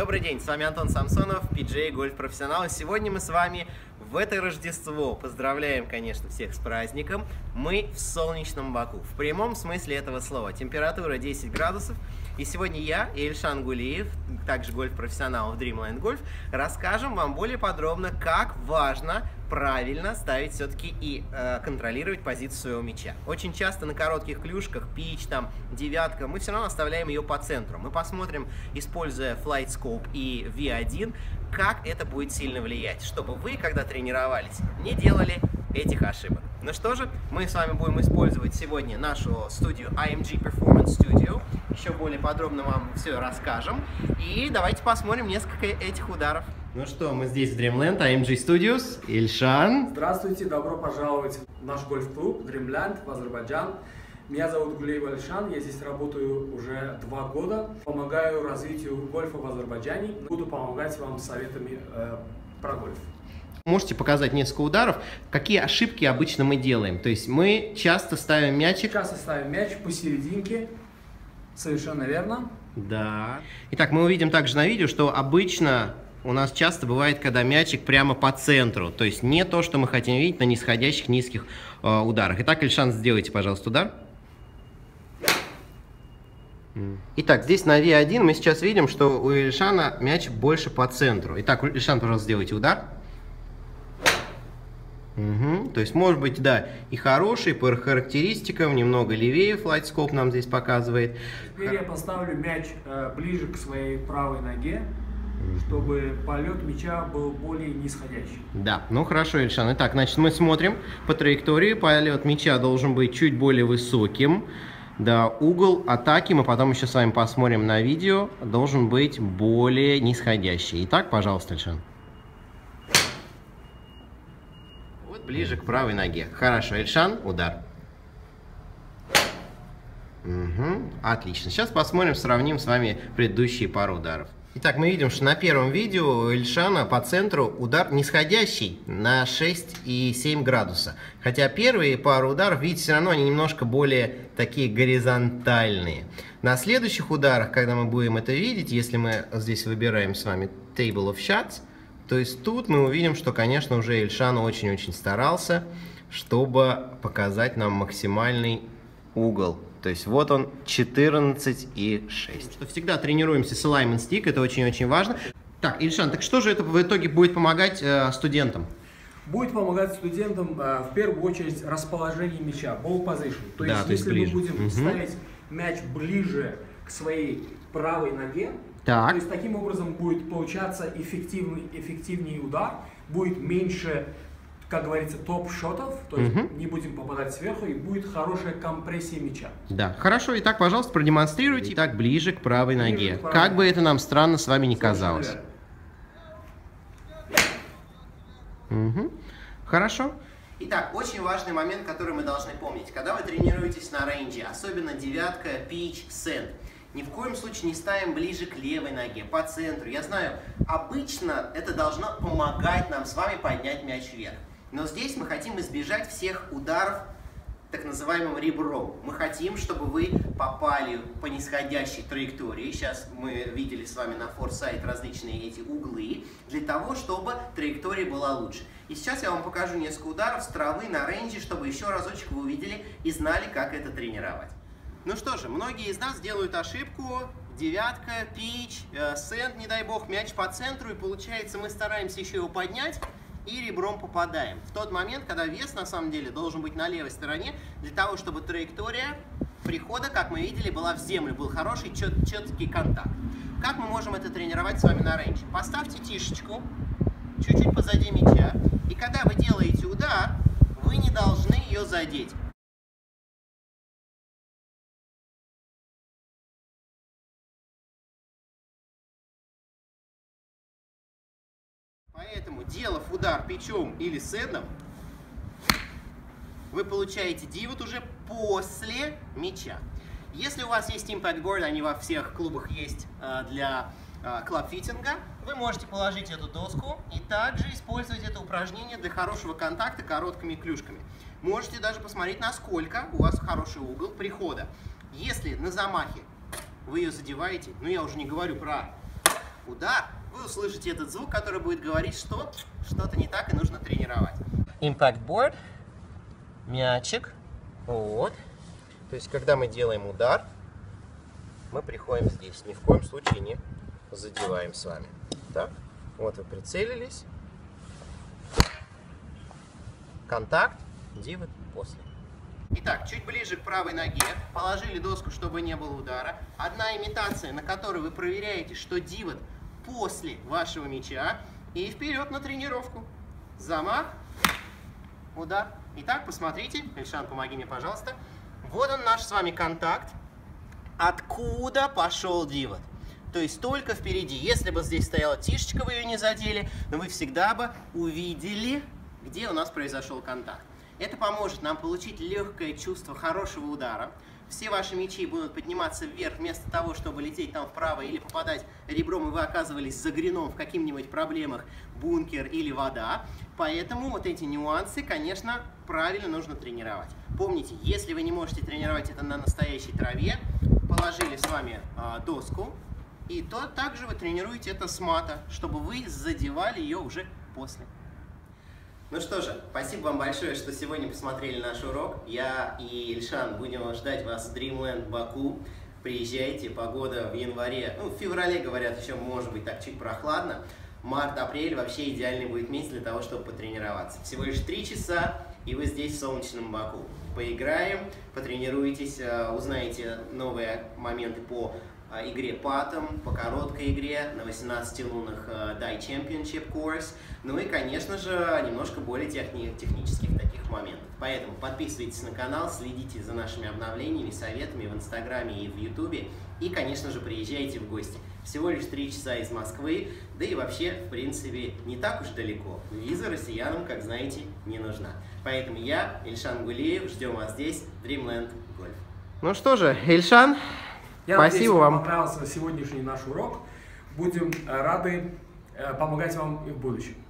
Добрый день, с вами Антон Самсонов, PGA Гольф Профессионал. Сегодня мы с вами в это Рождество поздравляем, конечно, всех с праздником. Мы в солнечном Баку, в прямом смысле этого слова. Температура 10 градусов. И сегодня я и Эльшан Гулиев, также гольф-профессионал в Dreamland Golf, расскажем вам более подробно, как важно правильно ставить все-таки и контролировать позицию своего мяча. Очень часто на коротких клюшках, пич, там, девятка, мы все равно оставляем ее по центру. Мы посмотрим, используя Flight Scope и V1, как это будет сильно влиять, чтобы вы, когда тренировались, не делали этих ошибок. Ну что же, мы с вами будем использовать сегодня нашу студию IMG Performance Studio. Еще более подробно вам все расскажем. И давайте посмотрим несколько этих ударов. Ну что, мы здесь в Dreamland, IMG Studios. Ильшан. Здравствуйте, добро пожаловать в наш гольф-клуб Dreamland в Азербайджан. Меня зовут Гулиев Эльшан, я здесь работаю уже 2 года. Помогаю развитию гольфа в Азербайджане. Буду помогать вам советами про гольф. Можете показать несколько ударов, какие ошибки обычно мы делаем. То есть мы часто ставим мячик. Часто ставим мяч посерединке. Совершенно верно. Да. Итак, мы увидим также на видео, что обычно у нас часто бывает, когда мячик прямо по центру. То есть не то, что мы хотим видеть на нисходящих низких ударах. Итак, Ильшан, сделайте, пожалуйста, удар. Итак, здесь на V1 мы сейчас видим, что у Ильшана мяч больше по центру. Итак, Ильшан, пожалуйста, сделайте удар. Угу. То есть, может быть, да, и хороший по характеристикам, немного левее Flight Scope нам здесь показывает. Теперь я поставлю мяч ближе к своей правой ноге, чтобы полет мяча был более нисходящий. Да, ну хорошо, Ильшан. Итак, значит, мы смотрим по траектории. Полет мяча должен быть чуть более высоким. Да, угол атаки, мы потом еще с вами посмотрим на видео, должен быть более нисходящий. Итак, пожалуйста, Ильшан. Ближе к правой ноге. Хорошо, Эльшан, удар. Угу, отлично. Сейчас посмотрим, сравним с вами предыдущие пару ударов. Итак, мы видим, что на первом видео у Эльшана по центру удар нисходящий на 6,7 градуса. Хотя первые пару ударов, видите, все равно они немножко более такие горизонтальные. На следующих ударах, когда мы будем это видеть, если мы здесь выбираем с вами Table of Shots, то есть тут мы увидим, что, конечно, уже Ильшан очень-очень старался, чтобы показать нам максимальный угол. То есть вот он 14,6. Что всегда тренируемся с alignment stick, это очень-очень важно. Так, Ильшан, так что же это в итоге будет помогать студентам? Будет помогать студентам в первую очередь расположение мяча, ball position. То есть если мы будем ставить мяч ближе к своей правой ноге, так. То есть таким образом будет получаться эффективнее удар, будет меньше, как говорится, топ-шотов, то есть не будем попадать сверху, и будет хорошая компрессия мяча. Да, хорошо. Итак, пожалуйста, продемонстрируйте. Итак, ближе к правой ноге. Как бы это нам странно с вами не казалось. Хорошо. Итак, очень важный момент, который мы должны помнить. Когда вы тренируетесь на рейнже, особенно девятка, пич, сэнд, ни в коем случае не ставим ближе к левой ноге, по центру. Я знаю, обычно это должно помогать нам с вами поднять мяч вверх. Но здесь мы хотим избежать всех ударов так называемым ребром. Мы хотим, чтобы вы попали по нисходящей траектории. Сейчас мы видели с вами на форсайт различные эти углы, для того, чтобы траектория была лучше. И сейчас я вам покажу несколько ударов с травы на рейнже, чтобы еще разочек вы увидели и знали, как это тренировать. Ну что же, многие из нас делают ошибку, девятка, пич, сэнд, не дай бог, мяч по центру, и получается мы стараемся еще его поднять и ребром попадаем. В тот момент, когда вес на самом деле должен быть на левой стороне, для того, чтобы траектория прихода, как мы видели, была в землю, был хороший четкий контакт. Как мы можем это тренировать с вами на рейнже? Поставьте тишечку чуть-чуть позади мяча, и когда вы делаете удар, вы не должны ее задеть. Поэтому, делав удар пичом или сэндом, вы получаете дивот уже после мяча. Если у вас есть Impact Board, они во всех клубах есть для клабфитинга, вы можете положить эту доску и также использовать это упражнение для хорошего контакта короткими клюшками. Можете даже посмотреть, насколько у вас хороший угол прихода. Если на замахе вы ее задеваете, ну я уже не говорю про удар, вы услышите этот звук, который будет говорить, что что-то не так и нужно тренировать. Impact board, мячик, вот. То есть, когда мы делаем удар, мы приходим здесь. Ни в коем случае не задеваем с вами. Так, вот вы прицелились. Контакт, дивот, после. Итак, чуть ближе к правой ноге, положили доску, чтобы не было удара. Одна имитация, на которой вы проверяете, что дивот после вашего мяча. И вперед на тренировку. Замах, удар. Итак, посмотрите. Ильшан, помоги мне, пожалуйста. Вот он наш с вами контакт. Откуда пошел дивот? То есть только впереди. Если бы здесь стояла тишечка, вы ее не задели, но вы всегда бы увидели, где у нас произошел контакт. Это поможет нам получить легкое чувство хорошего удара. Все ваши мячи будут подниматься вверх вместо того, чтобы лететь там вправо или попадать ребром, и вы оказывались за грином в каких-нибудь проблемах, бункер или вода. Поэтому вот эти нюансы, конечно, правильно нужно тренировать. Помните, если вы не можете тренировать это на настоящей траве, положили с вами доску, и то также вы тренируете это с мата, чтобы вы задевали ее уже после. Ну что же, спасибо вам большое, что сегодня посмотрели наш урок. Я и Ильшан будем ждать вас в Dreamland Баку. Приезжайте, погода в январе, в феврале, говорят, еще может быть так чуть прохладно. Март-апрель вообще идеальный будет месяц для того, чтобы потренироваться. Всего лишь 3 часа, и вы здесь в солнечном Баку. Поиграем, потренируйтесь, узнаете новые моменты по игре патом, по короткой игре на 18-лунных Die Championship Course, ну и, конечно же, немножко более технических таких моментов. Поэтому подписывайтесь на канал, следите за нашими обновлениями, советами в Инстаграме и в Ютубе, и, конечно же, приезжайте в гости. Всего лишь 3 часа из Москвы, да и вообще, в принципе, не так уж далеко. Виза россиянам, как знаете, не нужна. Поэтому я, Ильшан Гулиев, ждем вас здесь, Dreamland Golf. Ну что же, Ильшан, спасибо вам. Понравился сегодняшний наш урок. Будем рады помогать вам и в будущем.